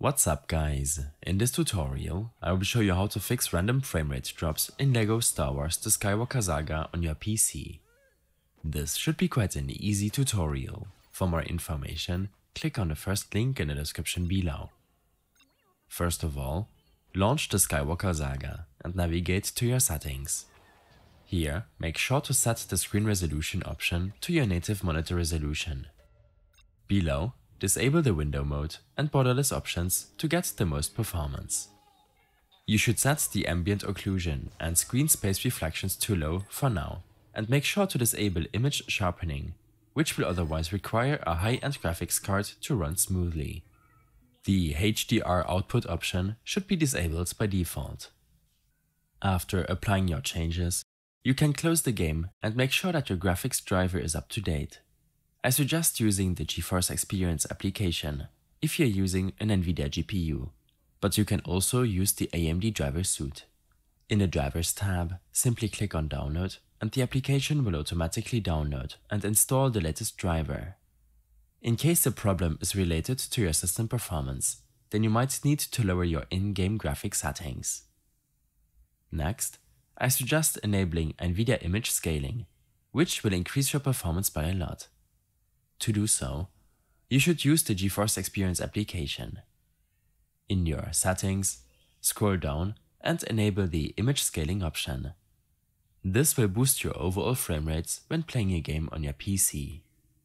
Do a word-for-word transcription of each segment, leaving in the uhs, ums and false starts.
What's up guys, in this tutorial I will show you how to fix random frame rate drops in LEGO Star Wars The Skywalker Saga on your P C. This should be quite an easy tutorial. For more information, click on the first link in the description below. First of all, launch the Skywalker Saga and navigate to your settings. Here, make sure to set the screen resolution option to your native monitor resolution. Below, disable the window mode and borderless options to get the most performance. You should set the ambient occlusion and screen space reflections to low for now, and make sure to disable image sharpening, which will otherwise require a high-end graphics card to run smoothly. The H D R output option should be disabled by default. After applying your changes, you can close the game and make sure that your graphics driver is up to date. I suggest using the GeForce Experience application if you're using an NVIDIA G P U, but you can also use the A M D driver suite. In the Drivers tab, simply click on Download and the application will automatically download and install the latest driver. In case the problem is related to your system performance, then you might need to lower your in-game graphics settings. Next, I suggest enabling NVIDIA image scaling, which will increase your performance by a lot. To do so, you should use the GeForce Experience application. In your settings, scroll down and enable the image scaling option. This will boost your overall frame rates when playing a game on your P C.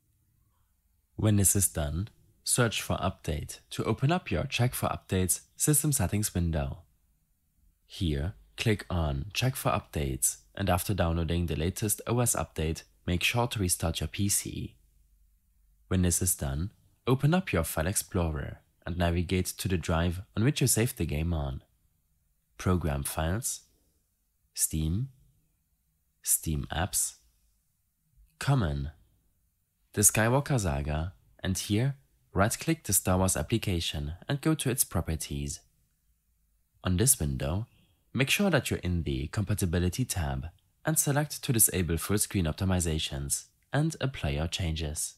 When this is done, search for Update to open up your Check for Updates system settings window. Here, click on Check for Updates and after downloading the latest O S update, make sure to restart your P C. When this is done, open up your File Explorer and navigate to the drive on which you saved the game on. Program Files, Steam, Steam Apps, Common, the Skywalker Saga, and here right-click the Star Wars application and go to its properties. On this window, make sure that you're in the Compatibility tab and select to disable full screen optimizations and apply your changes.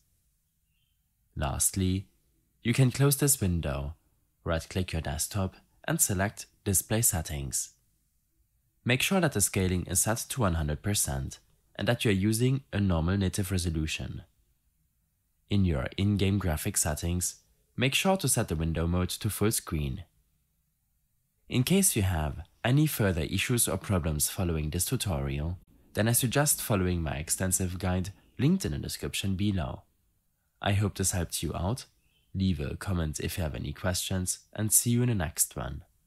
Lastly, you can close this window, right-click your desktop and select Display Settings. Make sure that the scaling is set to one hundred percent and that you are using a normal native resolution. In your in-game graphics settings, make sure to set the window mode to full screen. In case you have any further issues or problems following this tutorial, then I suggest following my extensive guide linked in the description below. I hope this helped you out. Leave a comment if you have any questions and see you in the next one.